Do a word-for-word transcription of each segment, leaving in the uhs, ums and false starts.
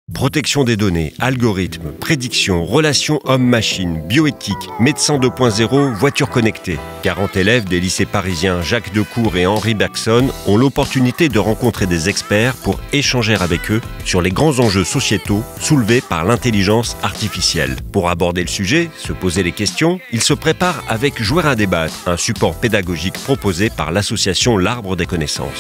Protection des données, algorithmes, prédictions, relations homme-machine, bioéthique, médecin deux point zéro, voitures connectées. quarante élèves des lycées parisiens Jacques Decour et Henri Bergson ont l'opportunité de rencontrer des experts pour échanger avec eux sur les grands enjeux sociétaux soulevés par l'intelligence artificielle. Pour aborder le sujet, se poser les questions, ils se préparent avec Jouer à débattre, un support pédagogique proposé par l'association L'Arbre des connaissances.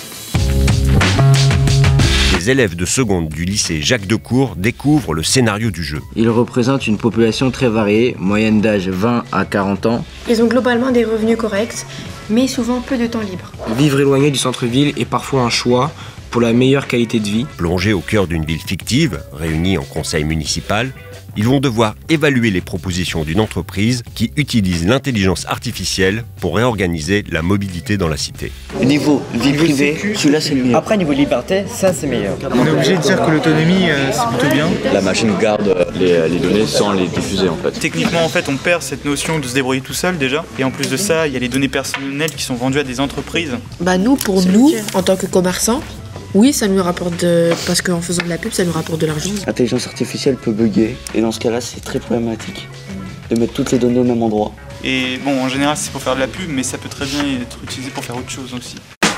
Les élèves de seconde du lycée Jacques Decour découvrent le scénario du jeu. Ils représentent une population très variée, moyenne d'âge vingt à quarante ans. Ils ont globalement des revenus corrects, mais souvent peu de temps libre. Vivre éloigné du centre-ville est parfois un choix pour la meilleure qualité de vie. Plongés au cœur d'une ville fictive, réunis en conseil municipal, ils vont devoir évaluer les propositions d'une entreprise qui utilise l'intelligence artificielle pour réorganiser la mobilité dans la cité. Niveau vie privée, celui-là c'est le meilleur. Après niveau liberté, ça c'est meilleur. On est obligé de dire que l'autonomie euh, c'est plutôt bien. La machine garde les, les données sans les diffuser en fait. Techniquement en fait on perd cette notion de se débrouiller tout seul déjà. Et en plus de ça, il y a les données personnelles qui sont vendues à des entreprises. Bah nous, pour nous, en tant que commerçants, oui, ça nous rapporte de... parce qu'en faisant de la pub, ça nous rapporte de l'argent. L'intelligence artificielle peut bugger, et dans ce cas-là, c'est très problématique de mettre toutes les données au même endroit. Et bon, en général, c'est pour faire de la pub, mais ça peut très bien être utilisé pour faire autre chose aussi.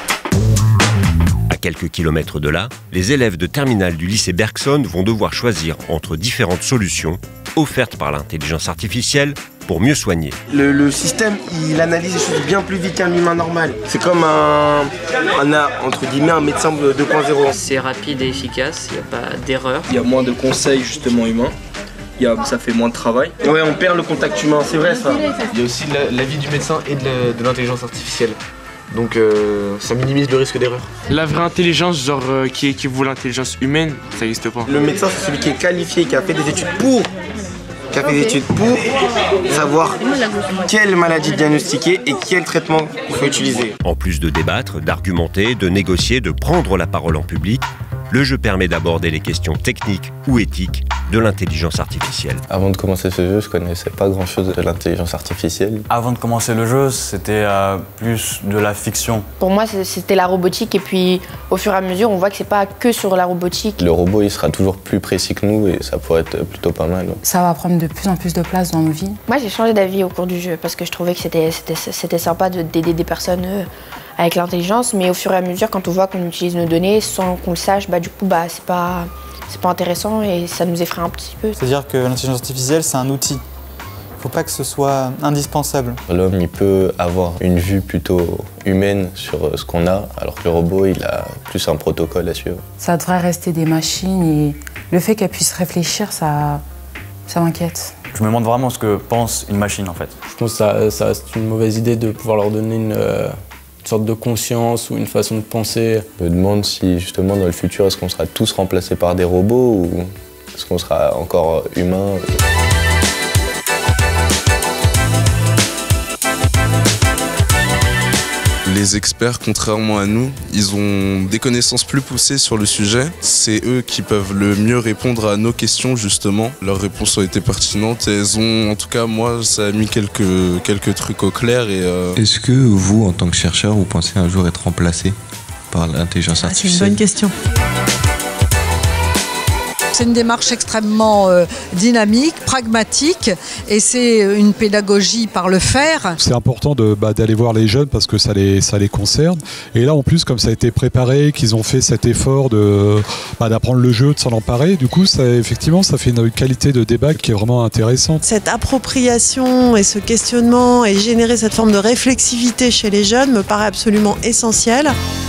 À quelques kilomètres de là, les élèves de terminale du lycée Bergson vont devoir choisir entre différentes solutions offertes par l'intelligence artificielle pour mieux soigner. Le, le système, il analyse les choses bien plus vite qu'un humain normal. C'est comme un, un, entre guillemets, un médecin deux point zéro. C'est rapide et efficace, il n'y a pas d'erreur. Il y a moins de conseils justement humains. Il y a, ça fait moins de travail. Ouais, on perd le contact humain, c'est vrai ça. Il y a aussi l'avis du médecin et de l'intelligence artificielle. Donc euh, ça minimise le risque d'erreur. La vraie intelligence, genre euh, qui équivaut à l'intelligence humaine, ça n'existe pas. Le médecin, c'est celui qui est qualifié, qui a fait des études pour, qui a fait des études pour savoir quelle maladie diagnostiquer et quel traitement il faut utiliser. En plus de débattre, d'argumenter, de négocier, de prendre la parole en public, le jeu permet d'aborder les questions techniques ou éthiques de l'intelligence artificielle. Avant de commencer ce jeu, je connaissais pas grand-chose de l'intelligence artificielle. Avant de commencer le jeu, c'était euh, plus de la fiction. Pour moi, c'était la robotique et puis au fur et à mesure, on voit que c'est pas que sur la robotique. Le robot, il sera toujours plus précis que nous et ça pourrait être plutôt pas mal. Ça va prendre de plus en plus de place dans nos vies. Moi, j'ai changé d'avis au cours du jeu parce que je trouvais que c'était c'était sympa d'aider des personnes euh, avec l'intelligence, mais au fur et à mesure, quand on voit qu'on utilise nos données sans qu'on le sache, bah du coup, bah c'est pas c'est pas intéressant et ça nous effraie un petit peu. C'est-à-dire que l'intelligence artificielle, c'est un outil. Il ne faut pas que ce soit indispensable. L'homme, il peut avoir une vue plutôt humaine sur ce qu'on a, alors que le robot, il a plus un protocole à suivre. Ça devrait rester des machines et le fait qu'elles puissent réfléchir, ça, ça m'inquiète. Je me demande vraiment ce que pense une machine en fait. Je pense que ça, ça c'est une mauvaise idée de pouvoir leur donner une, euh, une sorte de conscience ou une façon de penser. Je me demande si justement dans le futur, est-ce qu'on sera tous remplacés par des robots ou est-ce qu'on sera encore humains? Les experts, contrairement à nous, ils ont des connaissances plus poussées sur le sujet. C'est eux qui peuvent le mieux répondre à nos questions, justement. Leurs réponses ont été pertinentes et elles ont, en tout cas, moi, ça a mis quelques, quelques trucs au clair. Euh... Est-ce que vous, en tant que chercheur, vous pensez un jour être remplacé par l'intelligence artificielle? C'est une bonne question. C'est une démarche extrêmement euh, dynamique, pragmatique, et c'est une pédagogie par le faire. C'est important de, bah, d'aller voir les jeunes parce que ça les, ça les concerne. Et là, en plus, comme ça a été préparé, qu'ils ont fait cet effort de, bah, d'apprendre le jeu, de s'en emparer, du coup, ça, effectivement, ça fait une qualité de débat qui est vraiment intéressante. Cette appropriation et ce questionnement et générer cette forme de réflexivité chez les jeunes me paraît absolument essentiel.